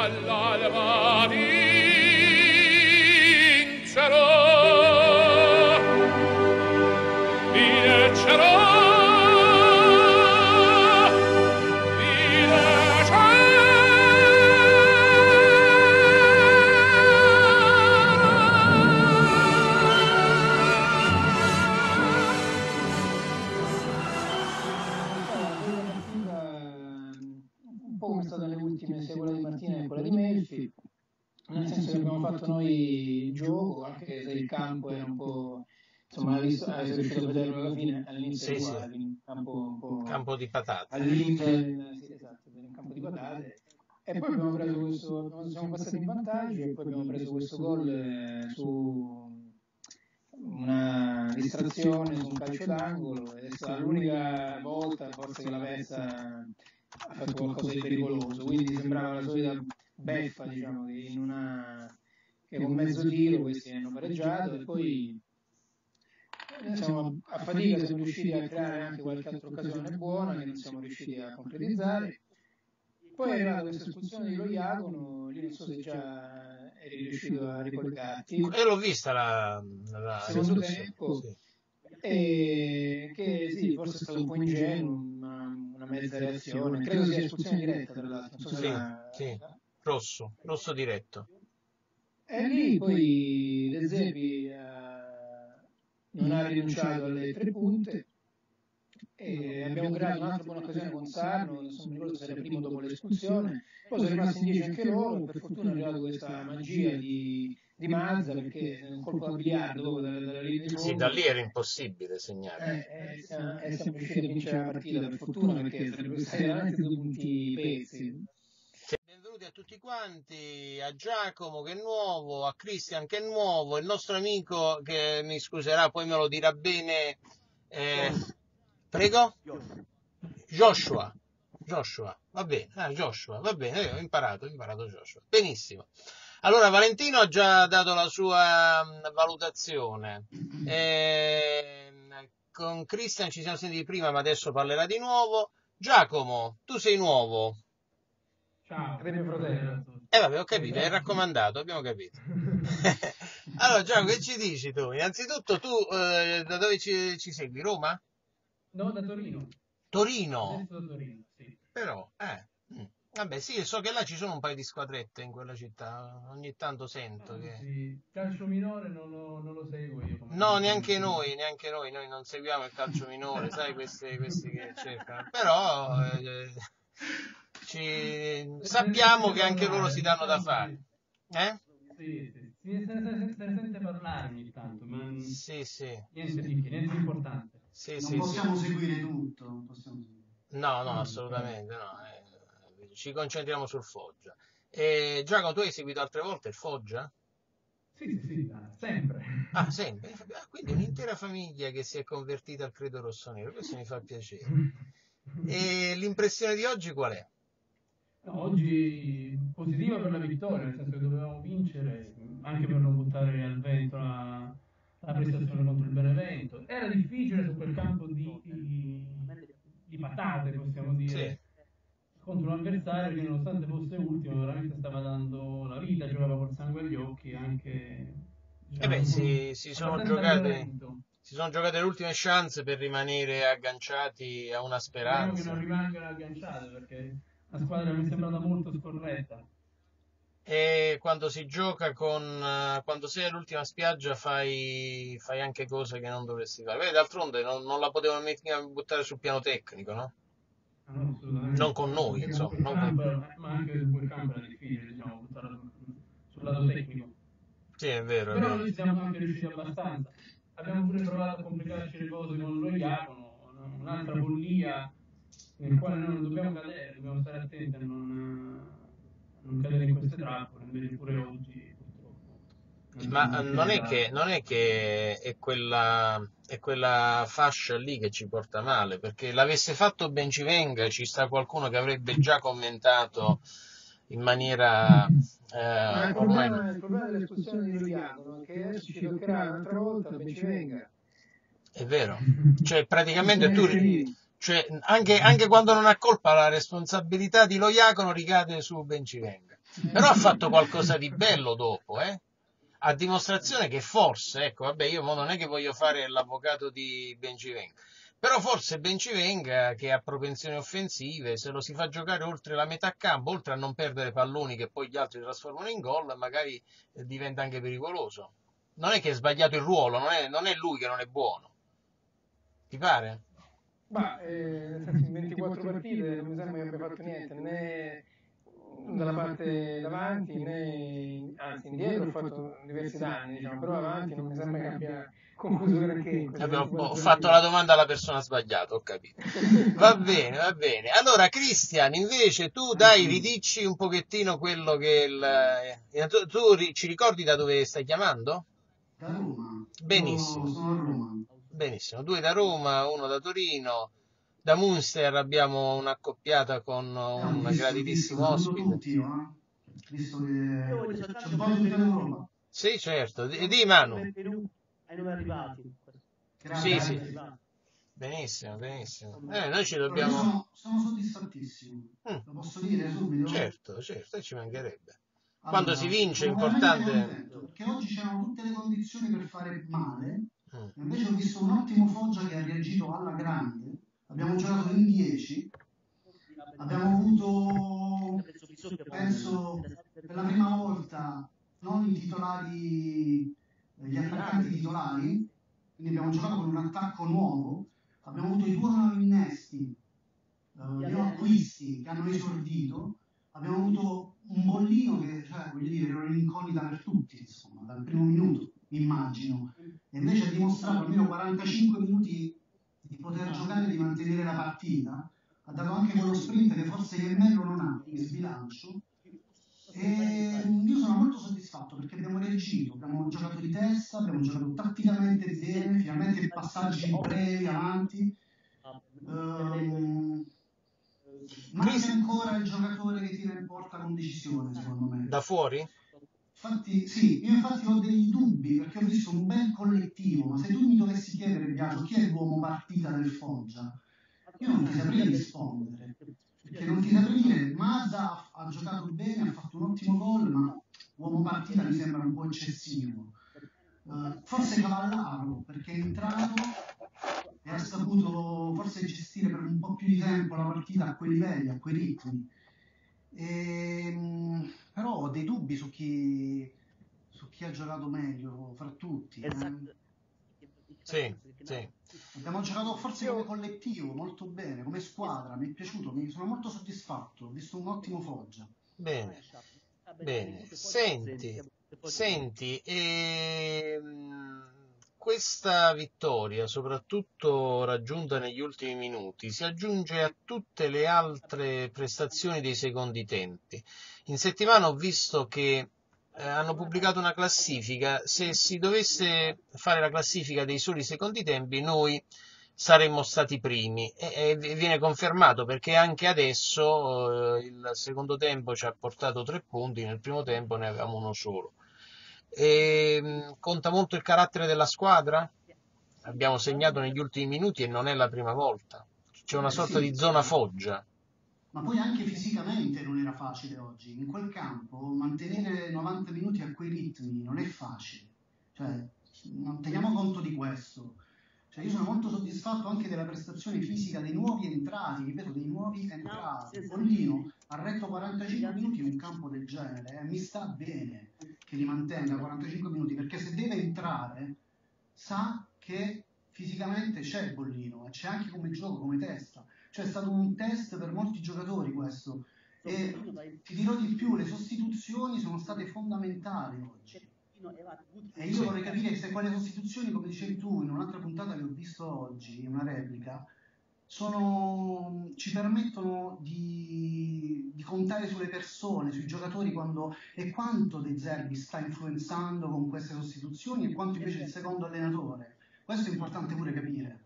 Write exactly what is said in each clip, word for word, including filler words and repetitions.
all'alba vincerò, vincerò. Nel senso che abbiamo fatto noi il gioco, anche se il campo era un po', insomma, hai visto, hai riuscito a vederlo alla fine, all'inizio sì, uguale, sì. campo un po'... campo di patate. All'Inter, sì, esatto, un campo di patate. E poi abbiamo preso questo, siamo passati in vantaggio e poi abbiamo preso questo gol eh, su una distrazione, su un calcio d'angolo, ed è stata l'unica volta forse che l'Aversa ha fatto qualcosa di pericoloso, quindi sembrava la solita beffa, diciamo, che in una che con mezzo tiro questi hanno pareggiato e poi diciamo, a fatica siamo riusciti a creare anche qualche altra occasione buona che non siamo riusciti a concretizzare. Poi è arrivata questa espulsione di Loiacono, lì non so se già eri riuscito a ricollegarti. E l'ho vista la, la secondo tempo, sì. E che sì, forse è stato un po' ingenuo, una, una mezza reazione. Credo sia espulsione diretta, tra l'altro. Non so sì, se la... sì, rosso, rosso diretto. E lì poi De Zerbi eh, non ha rinunciato alle tre punte. E abbiamo creato un'altra buona occasione con Sarno, non so, mi ricordo se era primo dopo l'espulsione, poi sono rimasti in dieci anche loro, per fortuna è arrivata questa magia di, di Mazza, perché è un colpo da biliardo dopo dalla, dalla linea di fondo. Sì, da lì era impossibile segnare. Eh, eh, siamo, eh, siamo riusciti a vincere la partita, per fortuna, perché sarebbero stati veramente due punti pezzi. Benvenuti a tutti quanti, a Giacomo che è nuovo, a Cristian che è nuovo, il nostro amico che mi scuserà, poi me lo dirà bene... Eh, Prego? Joshua. Joshua, va bene, ah, Joshua, va bene, ho imparato, ho imparato Joshua. Benissimo. Allora, Valentino ha già dato la sua mh, valutazione. Eh, con Christian ci siamo sentiti prima, ma adesso parlerà di nuovo. Giacomo, tu sei nuovo. Ciao, è mio fratello. Eh vabbè, ho capito, è raccomandato, abbiamo capito. Allora, Giacomo, che ci dici tu? Innanzitutto, tu eh, da dove ci, ci segui? Roma? No, da Torino. Torino? Adesso da Torino, sì. Però, eh, mh. vabbè, sì, so che là ci sono un paio di squadrette in quella città, ogni tanto sento Ah, che... sì. Calcio minore non lo, non lo seguo io. Come No, neanche noi, neanche noi, noi non seguiamo il calcio minore, sai, questi, questi che cercano. Però, eh, ci... sappiamo che anche loro si danno da fare. Eh? Sì, sì. Se ne, se ne sente parlare ogni tanto, ma sì, sì. niente di che, niente di importante. Sì, non sì, possiamo sì. seguire tutto. Non possiamo seguire. No, no, assolutamente no. Eh, ci concentriamo sul Foggia. E, Giacomo, tu hai seguito altre volte il Foggia? Sì, sì, sì, sempre. Ah, sempre? Ah, quindi un'intera famiglia che si è convertita al credo rossonero, questo mi fa piacere. E l'impressione di oggi qual è? No, oggi positiva per la vittoria, nel senso che dovevamo vincere, anche per non buttare al vento la, la prestazione contro il Benevento. Era difficile su quel campo di, di, di patate, possiamo dire, sì, contro un avversario che nonostante fosse ultimo veramente stava dando la vita, giocava col sangue agli occhi, anche... Diciamo, eh beh, si, si, sono giocate, si sono giocate le ultime chance per rimanere agganciati a una speranza. Speriamo che non rimangano agganciate, perché la squadra mi è sembrata molto scorretta. E quando si gioca con uh, quando sei all'ultima spiaggia fai, fai anche cose che non dovresti fare. Beh, d'altronde non, non la potevano mica buttare sul piano tecnico, no? Ah, no, non con noi, anche insomma. Non campo, con... ma anche su quel campo era difficile, diciamo, buttarla sul, sul lato tecnico. Sì, è vero. Però è vero. noi siamo anche riusciti abbastanza. Abbiamo pure provato a complicarci le cose con lo Iacono, un'altra follia nel quale noi non dobbiamo cadere, dobbiamo stare attenti a non, a non cadere in queste trappole, invece pure oggi purtroppo. Ma non è che, non è, che è, quella, è quella fascia lì che ci porta male, perché l'avesse fatto Bencivenga ci sta qualcuno che avrebbe già commentato in maniera... Eh, Ma il ormai... problema, il problema dell'espulsione di Loiacono è che adesso ci toccherà un'altra volta Bencivenga. È vero, cioè praticamente tu, Cioè, anche, anche quando non ha colpa, la responsabilità di Lojacono ricade su Bencivenga. Però ha fatto qualcosa di bello dopo, eh? A dimostrazione che forse, ecco, vabbè, io mo non è che voglio fare l'avvocato di Bencivenga, però forse Bencivenga, che ha propensioni offensive, se lo si fa giocare oltre la metà campo, oltre a non perdere palloni che poi gli altri trasformano in gol, magari eh, diventa anche pericoloso. Non è che è sbagliato il ruolo, non è, non è lui che non è buono. Ti pare? Ma eh, nel senso, in ventiquattro partite non mi sembra che abbia fatto niente, né dalla parte davanti né anzi indietro, ho fatto diversi danni, diciamo, però avanti non mi sembra che abbia concluso granché in queste Vabbè, ho, ho ventiquattro fatto la partite. domanda alla persona sbagliata, ho capito. Va bene, va bene. Allora, Cristian, invece tu dai, ridici un pochettino quello che è il... eh, Tu, tu ri- ci ricordi da dove stai chiamando? Da Roma. Benissimo. Io sono a Roma. Benissimo, due da Roma, uno da Torino. Da Munster abbiamo un'accoppiata con Eh, ho un visto, ho visto, graditissimo saluto ospite. tutti io, eh. Visto che c'è un po' tutta l'Europa. Sì, certo. Di, di Manu. ai nuovi arrivati. Sì, Grazie. sì. Benissimo, benissimo. Eh, noi ci Allora, io dobbiamo... sono, sono soddisfattissimo. Mm. Lo posso dire subito? Certo, certo, ci mancherebbe. Allora, Quando si vince è sono veramente importante... contento, perché oggi c'erano tutte le condizioni per fare male, Mm. invece ho visto un ottimo Foggia che ha reagito alla grande. Abbiamo giocato in dieci, abbiamo avuto, penso, per la prima volta non i titolari, gli attaccanti titolari, quindi abbiamo giocato con un attacco nuovo, abbiamo avuto i due nuovi innesti, eh, gli acquisti che hanno esordito, abbiamo avuto un bollino che, cioè, voglio dire, era un'incognita per tutti, insomma, dal primo minuto, immagino, e invece ha dimostrato almeno quarantacinque minuti di poter giocare e di mantenere la partita, ha dato anche quello sprint che forse Iemmello non ha, di sbilancio, e io sono molto soddisfatto perché abbiamo reagito, abbiamo giocato di testa, abbiamo giocato tatticamente bene, finalmente passaggi brevi avanti. Um, manca ancora il giocatore che tira in porta con decisione, secondo me. Da fuori? Infatti, sì, io infatti ho dei dubbi perché ho visto un bel collettivo, ma se tu mi dovessi chiedere, Biagio, chi è l'uomo partita del Foggia? Io non ti saprei rispondere, perché non ti saprei dire, Mazza ha, ha giocato bene, ha fatto un ottimo gol, ma uomo partita mi sembra un po' eccessivo. Uh, forse Cavallaro, perché è entrato e ha saputo forse gestire per un po' più di tempo la partita a quei livelli, a quei ritmi. E, però ho dei dubbi su chi, su chi ha giocato meglio fra tutti. Eh. Sì, sì. Abbiamo giocato forse come collettivo molto bene, come squadra, mi è piaciuto, mi sono molto soddisfatto, ho visto un ottimo Foggia. Bene, bene. Senti, senti, ehm, questa vittoria, soprattutto raggiunta negli ultimi minuti, si aggiunge a tutte le altre prestazioni dei secondi tempi. In settimana ho visto che eh, hanno pubblicato una classifica. Se si dovesse fare la classifica dei soli secondi tempi, noi saremmo stati primi, e, e viene confermato perché anche adesso eh, il secondo tempo ci ha portato tre punti, nel primo tempo ne avevamo uno solo. E, mh, conta molto il carattere della squadra? Abbiamo segnato negli ultimi minuti e non è la prima volta. C'è una Eh, sorta sì. di zona Foggia. Ma poi anche fisicamente non era facile oggi. In quel campo mantenere novanta minuti a quei ritmi non è facile. Cioè, non teniamo conto di questo. Cioè, io sono molto soddisfatto anche della prestazione fisica dei nuovi entrati, ripeto, dei nuovi entrati. Bollino ha retto quarantacinque minuti in un campo del genere, eh. Mi sta bene che li mantenga quarantacinque minuti, perché se deve entrare sa che fisicamente c'è Bollino, e c'è anche come gioco, come testa. Cioè è stato un test per molti giocatori questo, e ti dirò di più, le sostituzioni sono state fondamentali oggi, e io vorrei capire se quelle sostituzioni, come dicevi tu in un'altra puntata che ho visto oggi, in una replica, sono, ci permettono di, di contare sulle persone, sui giocatori, quando, e quanto De Zerbi sta influenzando con queste sostituzioni e quanto invece il secondo allenatore. Questo è importante pure capire.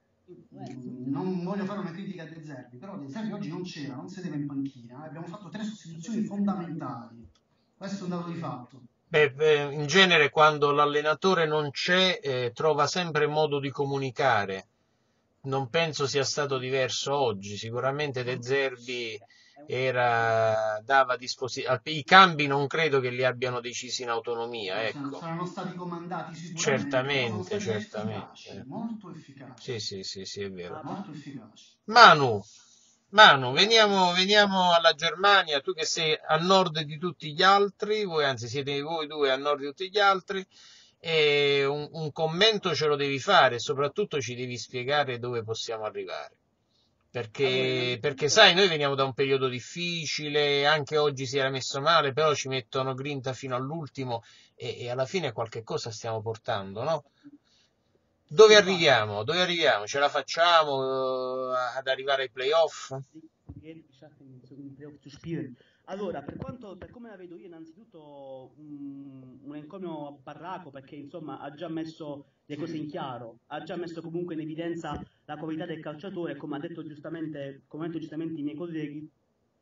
Non voglio fare una critica a De Zerbi, però De Zerbi oggi non c'era, non sedeva in panchina, abbiamo fatto tre sostituzioni fondamentali, questo è un dato di fatto. Beh, eh, in genere quando l'allenatore non c'è eh, trova sempre modo di comunicare non penso sia stato diverso oggi. Sicuramente De Zerbi era, dava disposizione. I cambi non credo che li abbiano decisi in autonomia, No, ecco. saranno stati comandati sicuramente, però sono Certamente, stati certamente. efficaci, molto efficaci, Sì, sì, sì, sì, è vero. molto efficaci. Manu, Manu, veniamo, veniamo alla Germania, tu che sei a nord di tutti gli altri, voi anzi siete voi due a nord di tutti gli altri, e un, un commento ce lo devi fare, e soprattutto ci devi spiegare dove possiamo arrivare. Perché, perché sai, noi veniamo da un periodo difficile, anche oggi si era messo male, però ci mettono grinta fino all'ultimo e, e alla fine qualche cosa stiamo portando, no? Dove arriviamo? Dove arriviamo? Ce la facciamo eh, ad arrivare ai playoff? Allora, per quanto, per come la vedo io, innanzitutto un, un encomio Barraco, perché insomma ha già messo le cose in chiaro, ha già messo comunque in evidenza la qualità del calciatore, come ha detto giustamente, come hanno detto giustamente i miei colleghi,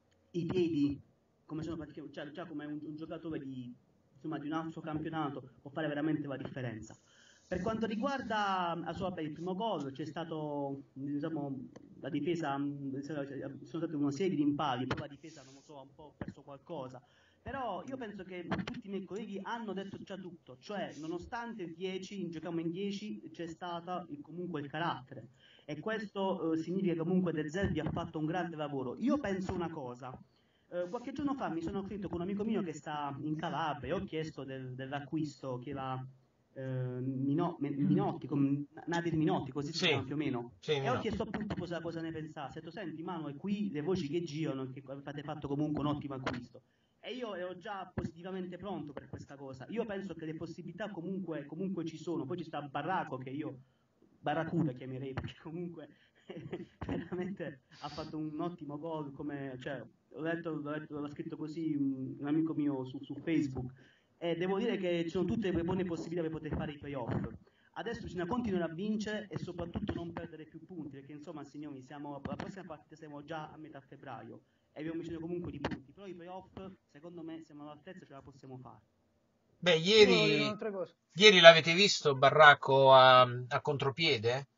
i piedi, come sono praticamente, cioè già come un, un giocatore di, insomma, di un altro campionato può fare veramente la differenza. Per quanto riguarda la sua, per il primo gol c'è stato, diciamo, la difesa, sono state una serie di rimpalli, poi la difesa non lo so, ha un po' perso qualcosa, però io penso che tutti i miei colleghi hanno detto già tutto, cioè nonostante il dieci, giochiamo in dieci, c'è stato comunque il carattere e questo eh, significa che comunque De Zerbi ha fatto un grande lavoro. Io penso una cosa. Uh, qualche giorno fa mi sono scritto con un amico mio che sta in Calabria e ho chiesto del, dell'acquisto che la uh, Mino, Minotti, com, Nadir Minotti, così si Sì, chiama più o meno, sì, e ho Minotti. chiesto appunto cosa, cosa ne pensasse. Ho detto, senti Manu, è qui le voci che girano, che avete fatto comunque un ottimo acquisto. E io ero già positivamente pronto per questa cosa. Io penso che le possibilità comunque, comunque ci sono. Poi ci sta Barraco, che io Barracuda chiamerei, perché comunque veramente ha fatto un ottimo gol, come, cioè, ho letto, l'ho, letto, l'ha scritto così un, un amico mio su, su Facebook, e devo dire che ci sono tutte le buone possibilità per poter fare i playoff. Adesso bisogna continuare a vincere e soprattutto non perdere più punti, perché insomma signori, siamo, la prossima partita siamo già a metà febbraio e abbiamo bisogno comunque di punti, però i playoff secondo me siamo all'altezza e ce la possiamo fare. Beh, Io volevo dire ieri, un'altra cosa. ieri l'avete visto Barracco a, a contropiede?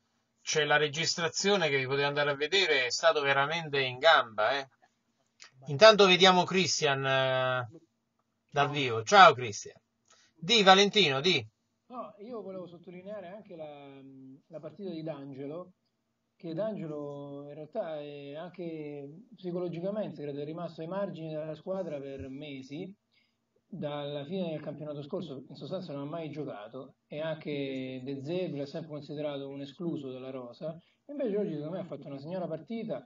C'è la registrazione che vi potete andare a vedere, è stato veramente in gamba, eh. Intanto vediamo Christian eh, dal vivo. Ciao Christian. Di Valentino, di. No, io volevo sottolineare anche la, la partita di D'Angelo, che D'Angelo in realtà è anche psicologicamente credo è rimasto ai margini della squadra per mesi, dalla fine del campionato scorso in sostanza non ha mai giocato e anche De Zerbi l'ha sempre considerato un escluso della rosa, invece oggi secondo me ha fatto una signora partita.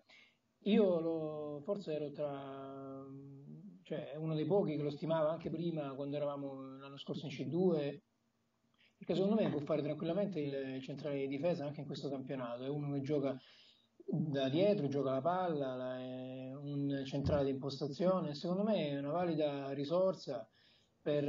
Io lo, forse ero tra, cioè uno dei pochi che lo stimava anche prima quando eravamo l'anno scorso in C due, perché secondo me può fare tranquillamente il centrale di difesa anche in questo campionato, è uno che gioca da dietro, gioca la palla, è un centrale di impostazione, secondo me è una valida risorsa per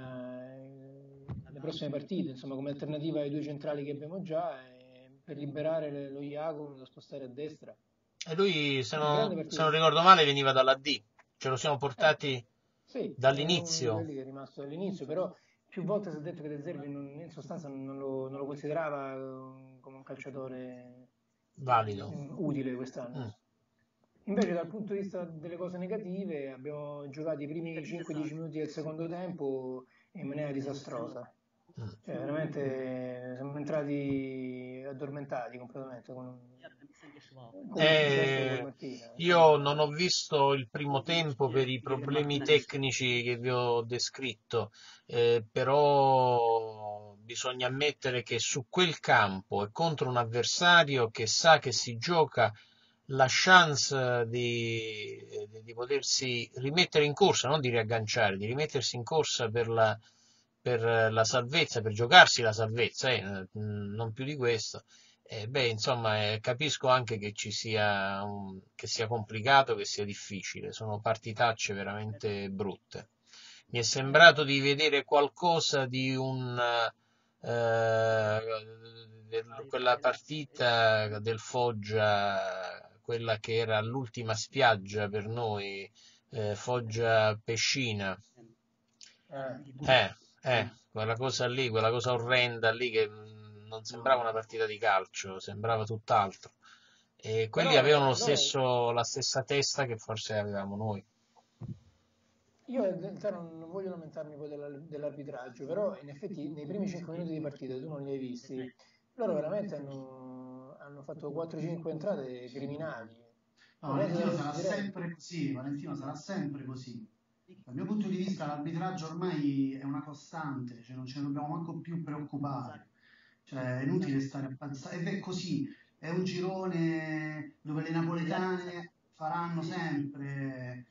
eh, le prossime partite, insomma come alternativa ai due centrali che abbiamo già, e per liberare lo Iago da spostare a destra. E lui, se Una grande non, partita. se non ricordo male, veniva dalla D. Ce lo siamo portati Eh, sì, dall'inizio. è uno di quelli che è rimasto dall'inizio, però più volte si è detto che De Zerbi non, in sostanza non lo, non lo considerava uh, come un calciatore Valido. um, utile quest'anno. Mm. Invece dal punto di vista delle cose negative abbiamo giocato i primi cinque dieci minuti del secondo tempo in maniera disastrosa. Mm. Cioè veramente siamo entrati addormentati completamente con, come è successo con Eh, Martina. io non ho visto il primo tempo per i problemi tecnici che vi ho descritto, eh, però bisogna ammettere che su quel campo e contro un avversario che sa che si gioca la chance di, di potersi rimettere in corsa, non di riagganciare, di rimettersi in corsa per la, per la salvezza, per giocarsi la salvezza, eh, non più di questo. Eh, beh, insomma, eh, capisco anche che ci sia un, che sia complicato, che sia difficile, sono partitacce veramente brutte. Mi è sembrato di vedere qualcosa di un eh, del- quella partita del Foggia, quella che era l'ultima spiaggia per noi, eh, Foggia Pescina. Eh. Eh, eh, quella cosa lì, quella cosa orrenda lì che non non sembrava una partita di calcio, sembrava tutt'altro. E quelli Però avevano lo noi, stesso, la stessa testa che forse avevamo noi. io in realtà non, non voglio lamentarmi poi della- dell'arbitraggio, però in effetti nei primi cinque minuti di partita tu non li hai visti, loro veramente hanno, hanno fatto quattro cinque entrate criminali. No, Una cosa da Valentino non sarà si direbbe. sempre così, Valentino sarà sempre così. Dal mio punto di vista l'arbitraggio ormai è una costante, cioè non ce ne dobbiamo manco più preoccupare. Cioè è inutile stare a pensare, ed è così, è un girone dove le napoletane faranno sempre,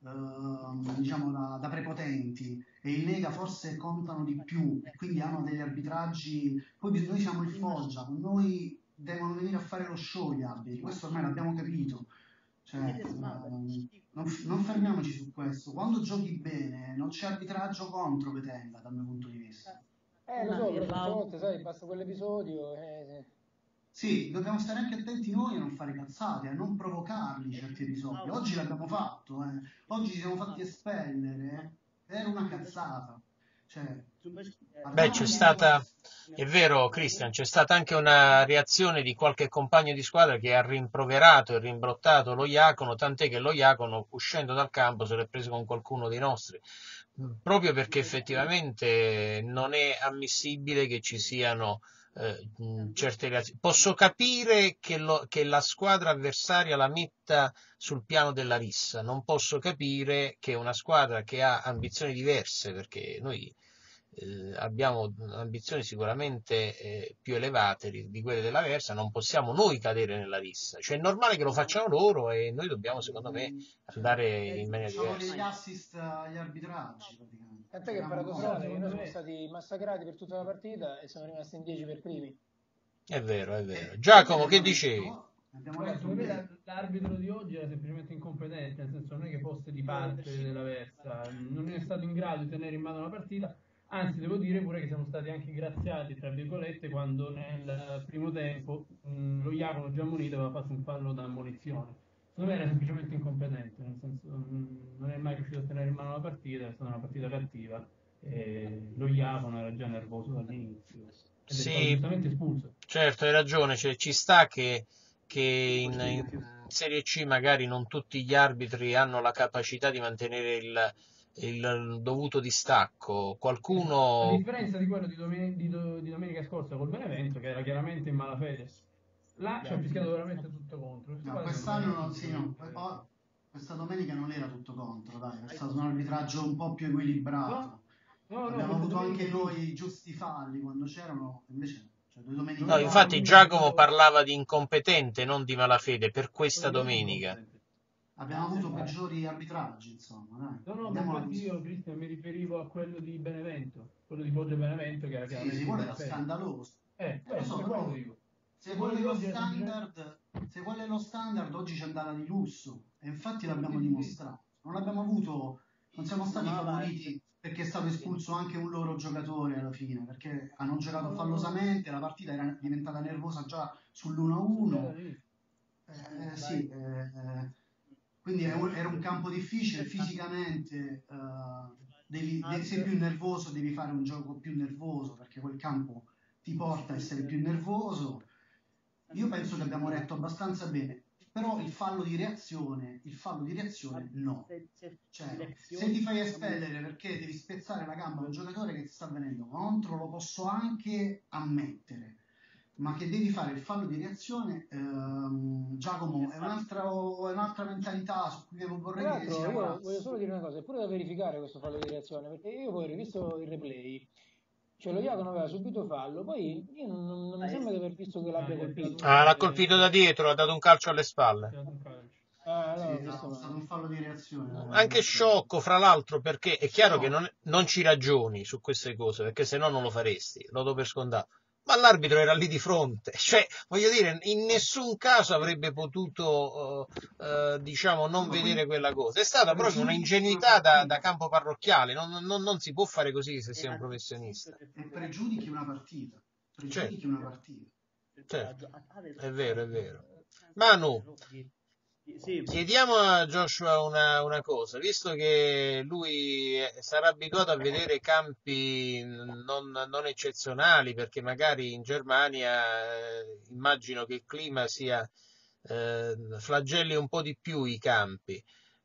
ehm, diciamo, da, da prepotenti e i Lega forse contano di più e quindi hanno degli arbitraggi. Poi bis- noi siamo il Foggia, con noi devono venire a fare lo show gli arbitri, questo ormai l'abbiamo capito. Cioè, ehm, non, f- non fermiamoci su questo. Quando giochi bene non c'è arbitraggio contro che tenga, dal mio punto di vista. Eh, lo so, però certe volte, sai, basta quell'episodio. Eh, Sì, dobbiamo stare anche attenti noi a non fare cazzate, a non provocarli certi episodi. Oggi l'abbiamo fatto, eh. Oggi ci siamo fatti espellere, eh. Era una cazzata. Cioè, Beh, c'è stata, è vero, Christian, c'è stata anche una reazione di qualche compagno di squadra che ha rimproverato e rimbrottato lo Iacono, tant'è che lo Iacono, uscendo dal campo, se l'è preso con qualcuno dei nostri, proprio perché effettivamente non è ammissibile che ci siano eh, certe reazioni. Posso capire che, lo, che la squadra avversaria la metta sul piano della rissa, non posso capire che una squadra che ha ambizioni diverse, perché noi eh, abbiamo ambizioni sicuramente eh, più elevate di, di quelle dell'Aversa, non possiamo noi cadere nella rissa, cioè è normale che lo facciano loro e noi dobbiamo secondo me andare in maniera facciamo diversa. degli assist agli arbitraggi praticamente. Tant'è che è Giochiamo paradossale contro. che noi siamo me- stati massacrati per tutta la partita e siamo rimasti in dieci per primi. È vero, è vero. E Giacomo, ne che abbiamo dicevi? detto- ne abbiamo Guarda, detto secondo me bene. la- l'arbitro di oggi era semplicemente incompetente, nel senso non è che fosse di parte dell'Aversa, non è stato in grado di tenere in mano la partita, anzi devo dire pure che siamo stati anche graziati, tra virgolette, quando nel primo tempo mh, lo Jacopo Giammonito aveva fatto un fallo da ammonizione. Secondo me era semplicemente incompetente, nel senso mh, non è mai riuscito a tenere in mano la partita, è stata una partita cattiva e lo Jacopo era già nervoso dall'inizio ed è stato Sì, giustamente espulso. certo, hai ragione, cioè, ci sta che, che in, in Serie C magari non tutti gli arbitri hanno la capacità di mantenere il, il dovuto distacco. A Qualcuno, differenza di quello di, domen- di do- di domenica scorsa col Benevento, che era chiaramente in malafede, là ci ha fischiato veramente tutto contro. Queste No, qua secondo quest'anno me no, sì, no. veramente- Oh, questa domenica non era tutto contro, dai, è stato un arbitraggio un po' più equilibrato. No, no, no, Abbiamo questa avuto domenica anche sì. noi i giusti falli quando c'erano, invece, cioè due domeniche no, Domenica fa. infatti comunque Giacomo quello- parlava di incompetente, non di malafede, per questa quello di oggi è domenica. incompetente. Abbiamo avuto peggiori arbitraggi, insomma, dai. No, no, ma Andiamola infatti così. io, Cristian, mi riferivo a quello di Benevento, quello di Foggia Benevento, che era Sì, chiaramente sì, in quello era malafede. scandaloso. Eh, Eh, lo questo, so, per quello però dico. se Quello quello è di lo oggi era semplicemente... standard, se quello è lo standard, oggi ci è andata di lusso. E infatti l'abbiamo Sì, sì, sì. dimostrato. Non l'abbiamo avuto, non siamo stati favoriti perché è stato espulso anche un loro giocatore alla fine, perché hanno giocato fallosamente, la partita era diventata nervosa già sull'uno a uno. Eh, sì, eh, eh, quindi è un- era un campo difficile, fisicamente eh, devi- de- sei più nervoso, devi fare un gioco più nervoso perché quel campo ti porta a essere più nervoso. Io penso che abbiamo retto abbastanza bene, però il fallo di reazione, il fallo di reazione no. Cioè, se ti fai espellere perché devi spezzare la gamba a un giocatore che ti sta venendo contro, lo posso anche ammettere. Ma che devi fare il fallo di reazione, ehm, Giacomo, è un'altra, è un'altra mentalità su cui devo Tra vorrei che si l'altro io lavorasse. voglio solo dire una cosa, è pure da verificare questo fallo di reazione, perché io poi ho rivisto il replay, cioè lo Iacono aveva subito fallo, poi io non, non- non mi sembra di aver visto che l'abbia Ah, gli è colpito. stato- Ah, l'ha colpito da dietro, ha dato un calcio alle spalle. gli ha dato un calcio. Ah, Sì, no, ho no, visto è stato male. un fallo di reazione. Anche sciocco, fra l'altro, perché è chiaro che Sciocco. non, non ci ragioni su queste cose, perché se no non lo faresti, lo do per scontato. Ma l'arbitro era lì di fronte, cioè, voglio dire, in nessun caso avrebbe potuto, eh, eh, diciamo, non No, vedere poi quella cosa. È stata proprio pregiudichi un'ingenuità una da, da partita. campo parrocchiale, non, non- non si può fare così se sei un professionista. E pregiudichi una partita. Pregiudichi Certo, una partita. certo, è vero, è vero. Manu, Sì, Chiediamo a Joshua una, una cosa, visto che lui eh, sarà abituato a vedere campi non, non eccezionali, perché magari in Germania eh, immagino che il clima sia eh, flagelli un po' di più i campi.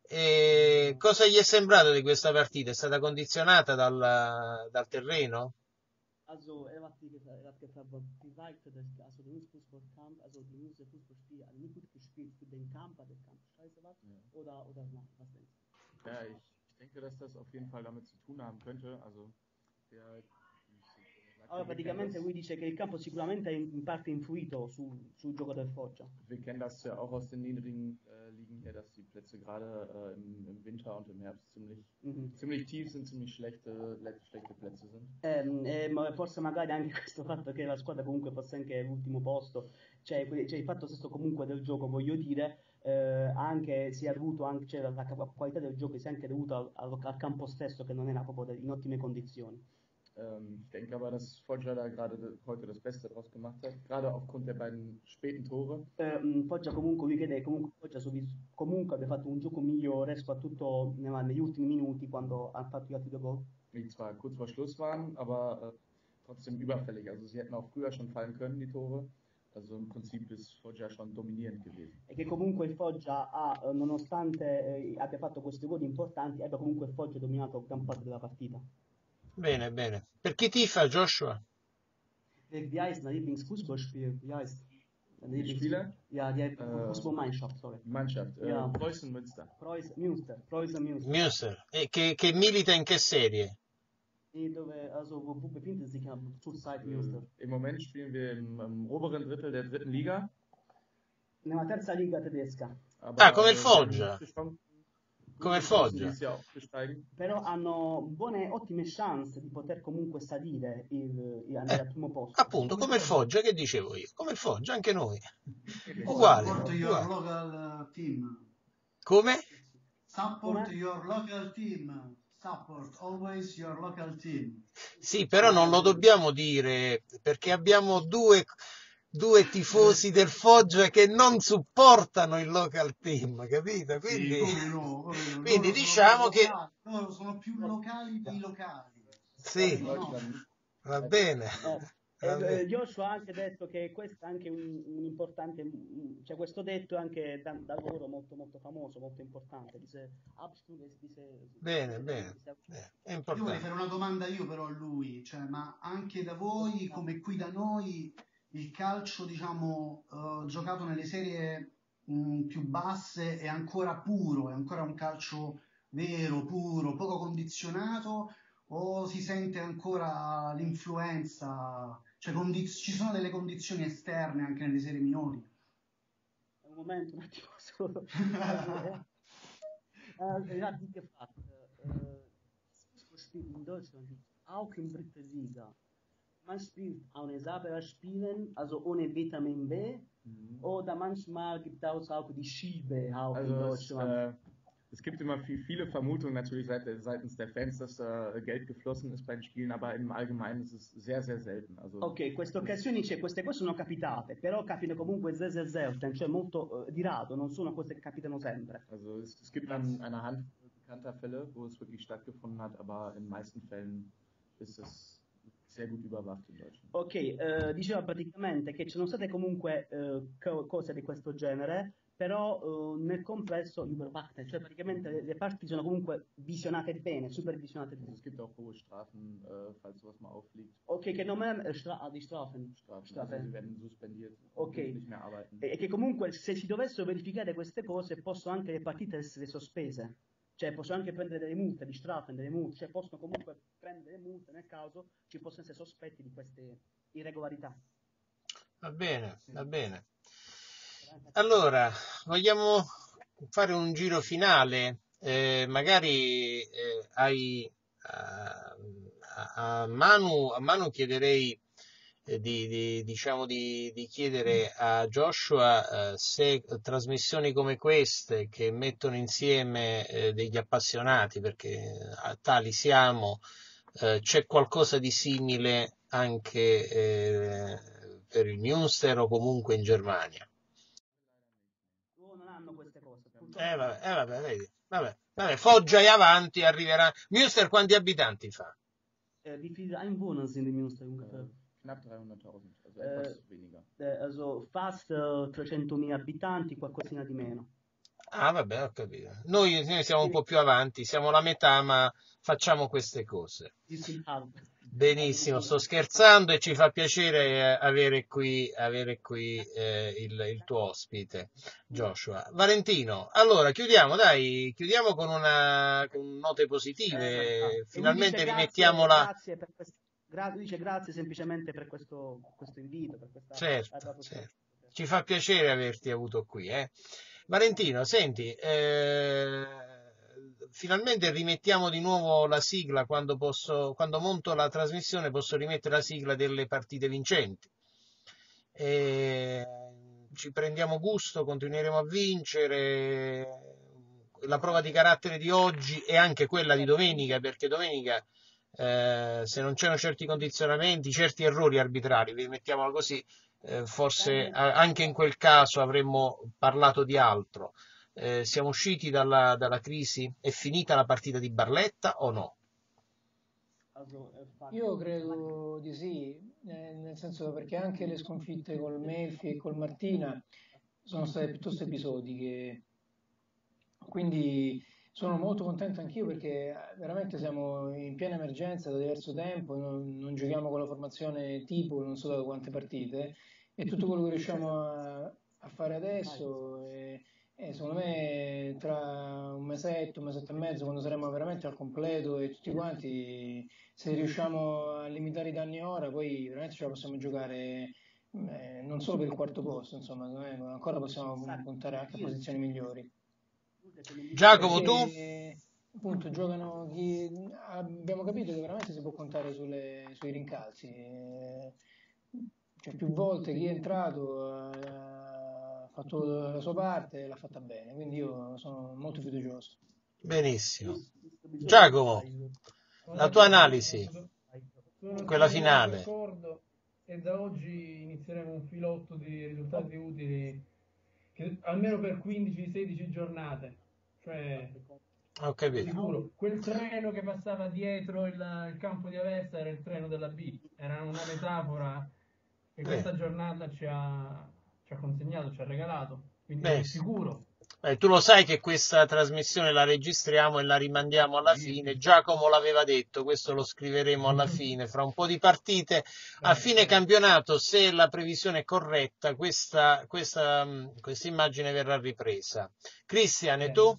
E cosa gli è sembrato di questa partita? È stata condizionata dal, dal terreno? also er hat, die, er hat gesagt, gesagt, dass also der Fußballkampf, also die Jungs der Fußballspiel hat nicht gut gespielt für den Kampf, weil der Kampf scheiße war, Ja. oder, oder nein, was denkst du? Ja, ich, ich denke, dass das auf jeden Fall damit zu tun haben könnte. Also der, Allora, praticamente lui dice che il campo sicuramente ha in parte influito su, sul gioco del Foggia. Wir kennen das ja auch aus den niedrigen äh, Ligen her, dass die Plätze gerade äh, im, im Winter und im Herbst ziemlich, Mhm. ziemlich tief sind, ziemlich schlechte, le- schlechte Plätze sind. Ehm, e ma forse magari anche questo fatto che la squadra comunque fosse anche l'ultimo posto, cioè, que- cioè il fatto stesso comunque del gioco, voglio dire, eh, anche si è dovuto anche, cioè, la, la qualità del gioco si è anche dovuta al, al- al campo stesso che non era proprio de- in ottime condizioni. Ähm, ich denke aber, dass Foggia da gerade de- heute das Beste draus gemacht hat, gerade aufgrund der beiden späten Tore. Eh, mh, Foggia comunque, lui crede che comunque Foggia subis- comunque abbia fatto un gioco migliore, soprattutto ne- negli ultimi minuti quando ha fatto gli altri due gol. Die zwar kurz vor Schluss waren, aber äh, trotzdem überfällig. Also sie hätten auch früher schon fallen können, die Tore. Also im Prinzip ist Foggia schon dominierend gewesen. E che comunque il Foggia ha, eh, nonostante eh, abbia fatto questi gol importanti, abbia comunque il Foggia dominato gran parte della partita. Bene, bene. Per chi tifa, Joshua? Wie wie heißt dein Lieblingsfußballspiel? Wie heißt dein Die Lieblings- Spieler? Ja, die Äh, Fußballmannschaft, sorry. Die Mannschaft, äh, Ja. Preußen Münster. Preußen, Münster, Preußen Münster. Münster. E che, che milita in che serie? Die dove, also, wo, wo befindet sich am zurzeit Münster? Äh, Im Moment spielen wir im, im oberen Drittel der dritten Liga. Nella terza liga tedesca. Aber, Ah, come il äh, wir haben Foggia. gute Chancen- Come il gute Chancen, Foggia. dieses Jahr aufzusteigen. Però hanno buone, ottime chance di poter comunque salire il, il- andare Eh, al primo posto. appunto, come il Foggia, che dicevo io? Come il Foggia, anche noi. Ähnlich. Uguale, Support your uguale. local uh, team. Come? Support Come? your local team. Support always your local team. Sì, però non lo dobbiamo dire perché abbiamo due, due tifosi del Foggia che non supportano il local team, capito? Sì, Quindi, come no, come no. quindi Loro diciamo sono più che locali, loro sono più locali dei locali. sì, No, no. Deutschland. va bene. Eh, Va eh, bene. Joshua ha anche detto che questo è anche un, un importante, mm, cioè questo detto è anche da, da loro molto molto famoso, molto importante. Dice, Absturz, dice, Bene, bene, dice- bene, è Io vorrei importante. fare una domanda io però a lui, cioè, ma anche da voi, come qui da noi, il calcio, diciamo, eh, giocato nelle serie mh, più basse è ancora puro, è ancora un calcio vero, puro, poco condizionato, o si sente ancora l'influenza, cioè condiz- ci sono delle condizioni esterne anche nelle serie minori? un momento, un attimo solo. Äh, er hat die gefragt, äh, Fußballspiel in Deutschland, auch in dritter Liga. Man spielt ohne Sabberspielen, also ohne Vitamin B, Mhm. oder manchmal gibt es auch die Schiebe auch in Also es, Deutschland. äh, es gibt immer viel, viele Vermutungen natürlich seit, seitens der Fans, dass da Geld geflossen ist bei den Spielen, aber im Allgemeinen ist es sehr, sehr selten. Also Ok, queste occasioni, cioè, queste cose sono capitate, però capitano comunque sehr, sehr selten, cioè molto eh, di rado, non sono cose che capitano sempre. Also es, es gibt dann eine Handvoll bekannter Fälle, wo es wirklich stattgefunden hat, aber in den meisten Fällen ist es sehr gut überwacht in Deutschland. Ok, eh, diceva praticamente che ci sono state comunque eh, co- cose di questo genere, però eh, nel complesso überwachte, cioè praticamente le, le parti sono comunque visionate bene, supervisionate Also bene. es gibt auch hohe Strafen, äh, falls sowas mal auffliegt. Ok, che non è eh, stra- ah, di Strafen, Strafen, Strafen. also sie werden suspendiert, Ok. dürfen nicht mehr arbeiten. E e che comunque se si dovessero verificare queste cose possono anche le partite essere sospese, cioè possono anche prendere delle multe, di Strafen, delle multe, cioè possono comunque prendere delle multe nel caso ci possano essere sospetti di queste irregolarità. Va bene, va bene. Allora, vogliamo fare un giro finale? Eh, magari eh, hai, a, a- a Manu, a Manu chiederei eh, di, di- diciamo di, di chiedere a Joshua eh, se trasmissioni come queste che mettono insieme eh, degli appassionati, perché eh, tali siamo, eh, c'è qualcosa di simile anche eh, per il Münster o comunque in Germania. Loro non hanno queste cose. Eh vabbè, eh, vabbè, vedi. Vabbè, vabbè, Foggia è avanti, arriverà. Münster quanti abitanti fa? Äh, wie viele Einwohner sind in Münster ungefähr? Äh, knapp dreihunderttausend, also etwas Äh, weniger. eh, also fast eh, trecentomila abitanti, qualcosina di meno. Ah, vabbè, ho capito. Noi, noi siamo un po' più avanti, siamo la metà, ma facciamo queste cose. Die sind halb. Benissimo, sto scherzando e ci fa piacere eh, avere qui, avere qui eh, il, il tuo ospite, Joshua. Valentino, allora chiudiamo, dai, chiudiamo con una con note Eh, positive. e lui dice Finalmente grazie, rimettiamola. grazie per questo, gra- lui dice grazie semplicemente per questo, questo invito, per questa ha Certo, dato certo. spazio. Ci fa piacere averti avuto qui, eh. Valentino, senti, eh, finalmente rimettiamo di nuovo la sigla quando posso, quando monto la trasmissione posso rimettere la sigla delle partite vincenti. E ci prendiamo gusto, continueremo a vincere. La prova di carattere di oggi e anche quella di domenica, perché domenica eh, se non c'erano certi condizionamenti, certi errori arbitrari, mettiamola così, eh, forse a- anche in quel caso avremmo parlato di altro. Eh, siamo usciti dalla, dalla crisi? È finita la partita di Barletta o no? Also, eh, fa- Io credo di sì, eh, nel senso perché anche le sconfitte col Melfi e col Martina sono state piuttosto episodiche, quindi sono molto contento anch'io perché veramente siamo in piena emergenza da diverso tempo, non, non giochiamo con la formazione tipo non so da quante partite e tutto quello che riusciamo a, a fare adesso è, è, secondo me tra un mesetto, un mesetto e mezzo, quando saremo veramente al completo e tutti quanti, se riusciamo a limitare i danni ora, poi veramente ce la possiamo giocare eh, non solo per il quarto posto, insomma, secondo me ancora possiamo puntare anche a posizioni migliori. Giacomo, tu? Perché appunto giocano chi abbiamo capito che veramente si può contare sulle, sui rincalzi. eh, Cioè, più volte chi è entrato eh, ha fatto la sua parte e l'ha fatta bene, quindi io sono molto fiducioso. Benissimo. Giacomo, la tua analisi, Sono quella assolutamente finale. d'accordo e da oggi inizieremo un filotto di risultati utili che, almeno per quindici sedici giornate. Cioè, Ho capito. sicuro, quel treno che passava dietro il, il campo di Aversa era il treno della B, era una metafora che questa Beh, giornata ci ha, ci ha consegnato, ci ha regalato. Quindi beh, sicuro. eh, tu lo sai che questa trasmissione la registriamo e la rimandiamo alla fine. Giacomo l'aveva detto, questo lo scriveremo alla fine, fra un po' di partite. A fine campionato, se la previsione è corretta, questa, questa, mh, questa immagine verrà ripresa. Cristian, e tu?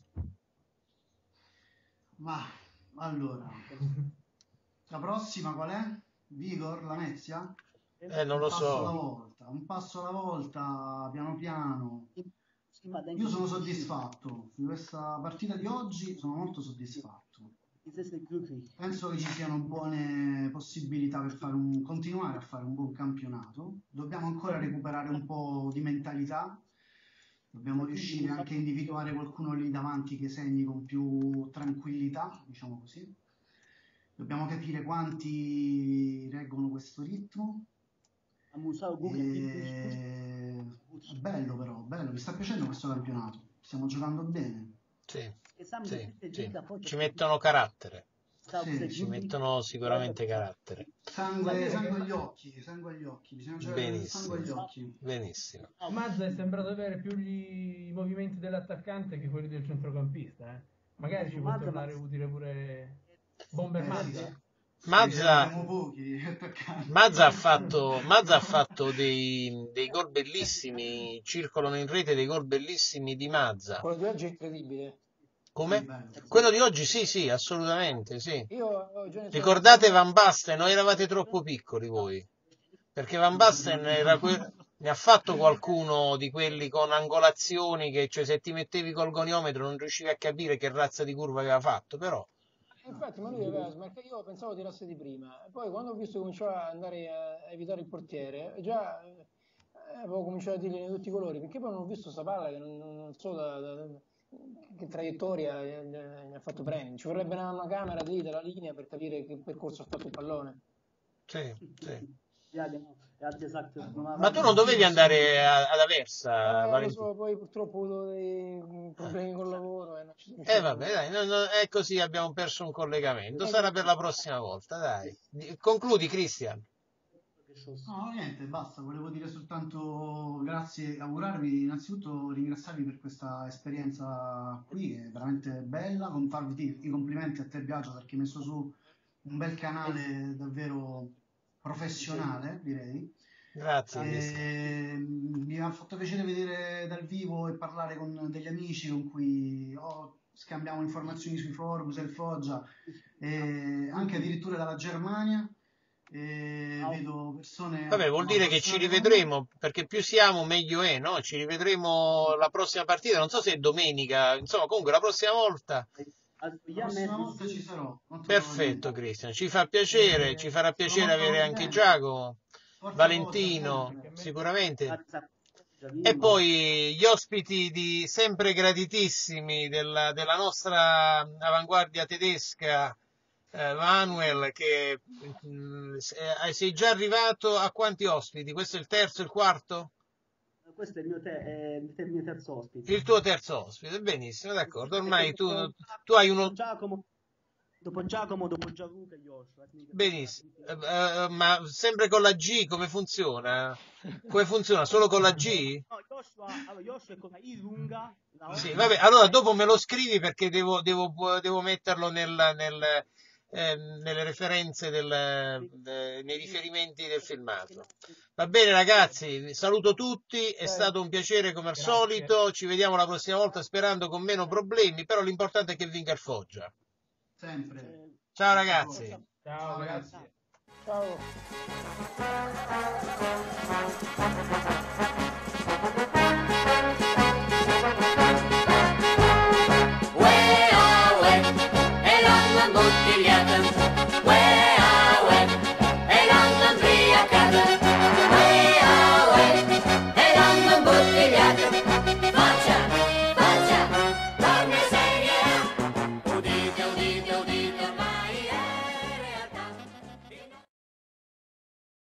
Ma allora, la prossima qual è? Vigor, Lamezia? Eh, non Un lo passo alla so. volta, un passo alla volta, piano piano. Sì, ma denke Io ich, sono soddisfatto di questa partita di oggi, sono molto soddisfatto. ist es glücklich. Penso che ci siano buone possibilità per fare un, continuare a fare un buon campionato. Dobbiamo ancora recuperare un po' di mentalità. Dobbiamo riuscire anche a individuare qualcuno lì davanti che segni con più tranquillità, diciamo così. Dobbiamo capire quanti reggono questo ritmo. Man muss auch gucken, wie viel E... È bello però, bello, mi sta piacendo questo campionato. Stiamo giocando bene. Sì, Insgesamt sì, sind die sì. Liga Foggia Ci mettono carattere, auch sehr Sì, ci glücklich. mettono sicuramente carattere. sangue, sangue agli occhi, sangue agli occhi, bisogna giocare con il sangue agli Benissimo, occhi. benissimo. Mazza è sembrato avere più gli, i movimenti dell'attaccante che quelli del centrocampista. Eh. Magari ci può Mazza, tornare ma- utile pure Bomber Eh, Mazza. sì, sì. Sì, Mazza, siamo pochi attaccanti. Mazza ha fatto, Mazza ha fatto dei, dei gol bellissimi, circolano in rete dei gol bellissimi di Mazza. Quello di oggi è incredibile. Sì, Come? bello. Quello di oggi sì, sì, assolutamente, sì. Io ho già iniziato Ricordate a- Van Basten, non eravate troppo piccoli voi, perché Van Basten era que- ne ha fatto qualcuno di quelli con angolazioni che, cioè, se ti mettevi col goniometro non riuscivi a capire che razza di curva aveva fatto, però Infatti, ma lui aveva smarcato, io pensavo tirasse di prima, e poi quando ho visto che cominciava ad andare a evitare il portiere, già eh, avevo cominciato a dirgli di tutti i colori, perché poi non ho visto sta palla che non, non- non so da, da- che traiettoria gli, gli ha fatto prendere. Ci vorrebbe una, una camera lì della linea per capire che percorso ha fatto il pallone. sì, sì. Ja, genau. Er hat gesagt, Ma tu normalerweise non dovevi andare a- ad Aversa, Eh, lo Valentino? so, poi purtroppo ho avuto dei mm, problemi col lavoro e non ci non ci Eh sono vabbè, dai, no, no, è così, abbiamo perso un collegamento. Sarà per la prossima volta, dai. Di- Concludi, Christian. No, niente, basta, volevo dire soltanto grazie, augurarvi, innanzitutto ringraziarvi per questa esperienza qui, è veramente bella, con farvi i complimenti a te Biagio perché hai messo su un bel canale davvero professionale, direi. Grazie, Christian. E, mm, mi ha fatto piacere vedere dal vivo e parlare con degli amici con cui oh, scambiamo informazioni sui forum, sul Foggia, e anche addirittura dalla Germania. E vedo persone Vabbè, vuol dire che ci rivedremo, perché più siamo meglio è, no? Ci rivedremo la prossima partita, non so se è domenica, insomma, comunque la prossima volta. La prossima volta ci sarò. molto Perfetto, probabilmente. Cristian, ci fa piacere, Eh, ci farà sono piacere molto avere anche contento. Giacomo, Forza Valentino, Foggia, sempre. sicuramente. E poi gli ospiti di sempre graditissimi della, della nostra avanguardia tedesca, eh, Manuel, che mh, se- sei già arrivato a quanti ospiti? Questo è il terzo, il quarto? Questo è il mio, te- è il mio terzo ospite. Il tuo terzo ospite, benissimo, d'accordo. Ormai tu, Dopo tu hai uno... Giacomo, dopo Giacomo, dopo Gianluca e Joshua. Benissimo, Eh, eh, ma sempre con la G come funziona? Come funziona? Solo con la G? No, Joshua, allora, Joshua è con la I lunga. La O Sì, lunga, vabbè, allora dopo me lo scrivi perché devo, devo, devo metterlo nel, nel, eh, nelle referenze, del, de- nei riferimenti del filmato. Va bene ragazzi, saluto tutti, è stato un piacere come al Grazie. solito, ci vediamo la prossima volta sperando con meno problemi, però l'importante è che vinca il Foggia. Sempre. Ciao ragazzi. Ciao, Ciao, grazie. Ciao.